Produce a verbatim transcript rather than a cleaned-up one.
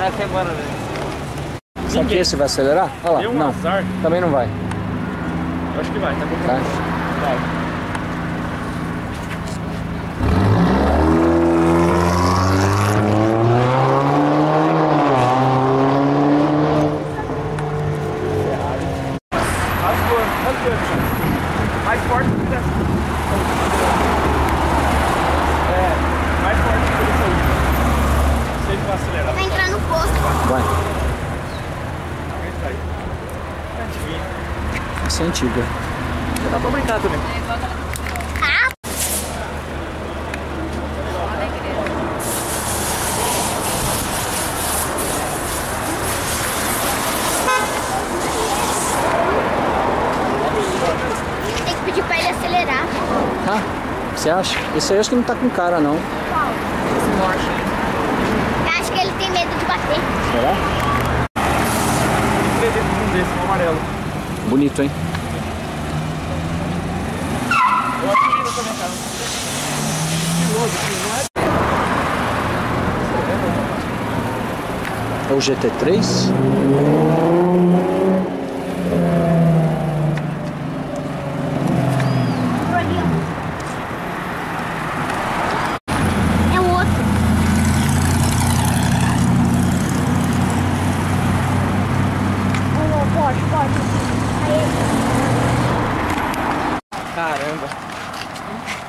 na semana, né? Será que esse vai acelerar? Olha lá, Deu um não, azar. também não vai. Eu acho que vai, tá bom. Tá. Vai. Rasgou, rasgou. Mais forte que essa. É, mais forte que essa última. Sei que vai acelerar. Vai entrar no posto. Vai. Entra aí. Adivinha. Essa é antiga. Dá pra brincar também. Ah! Tem que pedir pra ele acelerar. Tá? Você acha? Esse aí eu acho que não tá com cara, não. Esse Porsche aí. Eu acho que ele tem medo de bater. Será? Três dentro de um desse, um amarelo. Bonito, hein? Eu acho que lindo também, cara. Estiloso, assim, não é? É o G T três? É o outro. Oh, pode, pode. Aí. Caramba.